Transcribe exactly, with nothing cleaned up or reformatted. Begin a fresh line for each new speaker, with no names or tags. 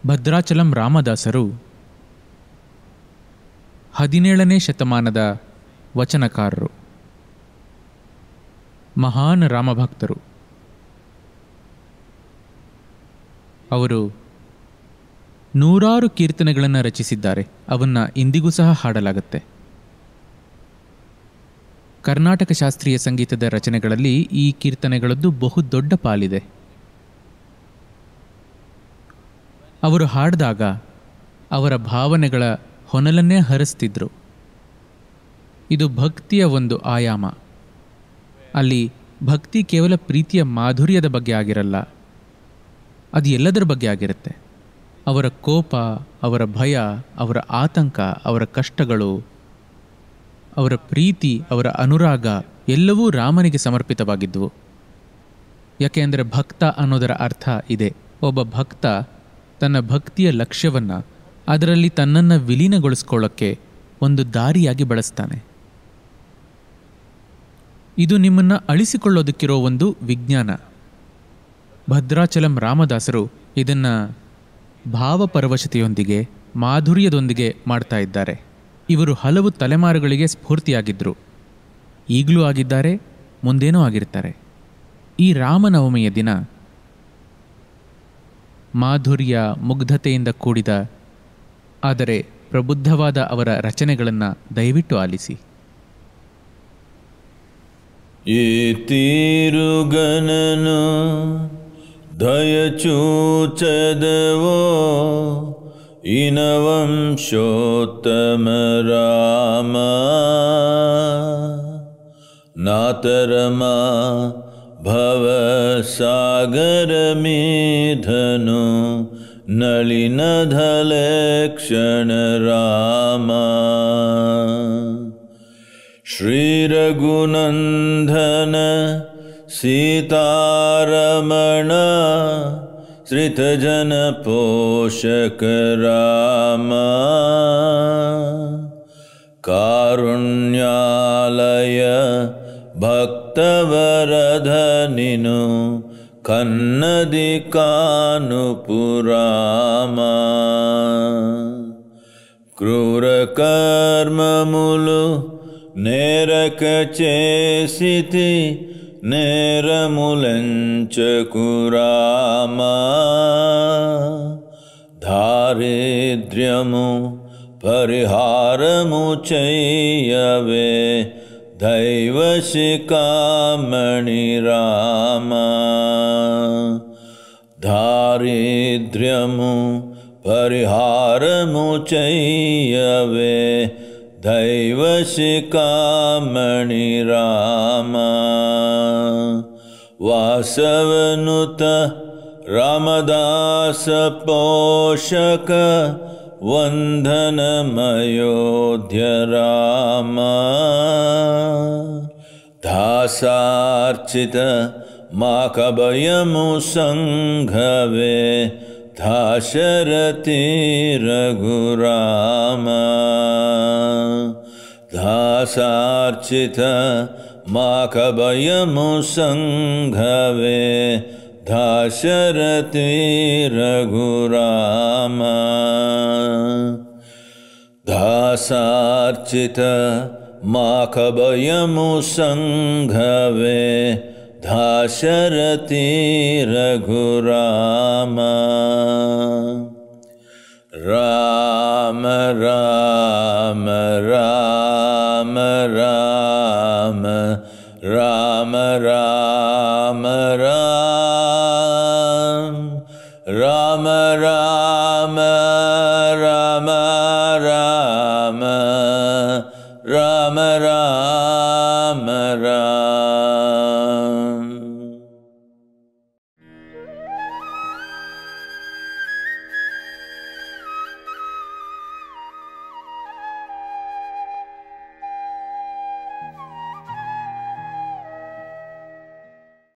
ಭದ್ರಾಚಲಂ ರಾಮದಾಸರು ಹದಿನೇಳನೇ ಶತಮಾನದ ವಚನಕಾರರು, ಮಹಾನ್ ರಾಮಭಕ್ತರು. ಅವರು ನೂರಾರು ಕೀರ್ತನೆಗಳನ್ನು ರಚಿಸಿದ್ದಾರೆ. ಅವನ್ನು ಇಂದಿಗೂ ಸಹ ಹಾಡಲಾಗುತ್ತೆ. ಕರ್ನಾಟಕ ಶಾಸ್ತ್ರೀಯ ಸಂಗೀತದ ರಚನೆಗಳಲ್ಲಿ ಈ ಕೀರ್ತನೆಗಳದ್ದು ಬಹುದೊಡ್ಡ ಪಾಲಿದೆ. ಅವರು ಹಾಡಿದಾಗ ಅವರ ಭಾವನೆಗಳ ಹೊನಲನ್ನೇ ಹರಿಸ್ತಿದ್ರು. ಇದು ಭಕ್ತಿಯ ಒಂದು ಆಯಾಮ. ಅಲ್ಲಿ ಭಕ್ತಿ ಕೇವಲ ಪ್ರೀತಿಯ ಮಾಧುರ್ಯದ ಬಗ್ಗೆ ಆಗಿರಲ್ಲ, ಅದು ಎಲ್ಲದರ ಬಗ್ಗೆ ಆಗಿರುತ್ತೆ. ಅವರ ಕೋಪ, ಅವರ ಭಯ, ಅವರ ಆತಂಕ, ಅವರ ಕಷ್ಟಗಳು, ಅವರ ಪ್ರೀತಿ, ಅವರ ಅನುರಾಗ ಎಲ್ಲವೂ ರಾಮನಿಗೆ ಸಮರ್ಪಿತವಾಗಿದ್ದವು. ಯಾಕೆ ಅಂದರೆ ಭಕ್ತ ಅನ್ನೋದರ ಅರ್ಥ ಇದೆ. ಒಬ್ಬ ಭಕ್ತ ತನ್ನ ಭಕ್ತಿಯ ಲಕ್ಷ್ಯವನ್ನು ಅದರಲ್ಲಿ ತನ್ನನ್ನು ವಿಲೀನಗೊಳಿಸ್ಕೊಳ್ಳೋಕ್ಕೆ ಒಂದು ದಾರಿಯಾಗಿ ಬಳಸ್ತಾನೆ. ಇದು ನಿಮ್ಮನ್ನು ಅಳಿಸಿಕೊಳ್ಳೋದಕ್ಕಿರೋ ಒಂದು ವಿಜ್ಞಾನ. ಭದ್ರಾಚಲಂ ರಾಮದಾಸರು ಇದನ್ನು ಭಾವಪರವಶತೆಯೊಂದಿಗೆ, ಮಾಧುರ್ಯದೊಂದಿಗೆ ಮಾಡ್ತಾ ಇದ್ದಾರೆ. ಇವರು ಹಲವು ತಲೆಮಾರುಗಳಿಗೆ ಸ್ಫೂರ್ತಿಯಾಗಿದ್ದರು. ಈಗಲೂ ಆಗಿದ್ದಾರೆ, ಮುಂದೇನೂ ಆಗಿರ್ತಾರೆ. ಈ ರಾಮನವಮಿಯ ದಿನ ಮಾಧುರ್ಯ, ಮುಗ್ಧತೆಯಿಂದ ಕೂಡಿದ ಆದರೆ ಪ್ರಬುದ್ಧವಾದ ಅವರ ರಚನೆಗಳನ್ನು ದಯವಿಟ್ಟು ಆಲಿಸಿ.
ಈ ತೀರುಗನನು ದಯಚೂಚದವೋ ಇನವಂಶೋತ್ತಮ ರಾಮ ನಾತರಮ ಭವಸಾಗರ ಮೇಧನು ನಳಿನಧಲಕ್ಷಣ ರಾಮ ಶ್ರೀರಘುನಂದನ ಸೀತಾರಮಣ ಶ್ರಿತಜನ ಪೋಷಕ ರಾಮ ಕಾರುಣ್ಯಾಲಯ ಭಕ್ತವರದ ನಿನು ಕನ್ನದಿ ಕಾನುಪುರಾಮ ಕ್ರೂರ ಕರ್ಮములు నేరక చేసితి నేరములంచకు రామ దారిద్ర్యము పరిహారము చెయ్యవే దైవశిఖామణి రామ దారిద్ర్యము పరిహారము చెయ్యవే దైవశిఖామణి రామ వాసవనుత రామదాಸ పోషక ವಂದನಮಯೋಧ್ಯ ರಾಮ ದಾಸಾರ್ಚಿತ ಮಾಕಭಯಮು ಸಂಘವೇ ದಾಶರಥಿ ರಘುರಾಮ ದಾಸಾರ್ಚಿತ ಮಾಕಭಯಮು ಸಂಘವೇ ದಾಶರಥಿ ರಘುರಾಮ ದಾಸಾರ್ಚಿತ ಮಾಕಭಯಮು ಸಂಘವೇ ದಾಶರಥಿ ರಘುರಾಮ ರಾಮ ರಾಮ ರಾಮ ರಾಮ ರಾಮ ರಾಮ ರಾಮ ರಾಮ ರಾಮ ರಾಮ ರಾಮ ರಾಮ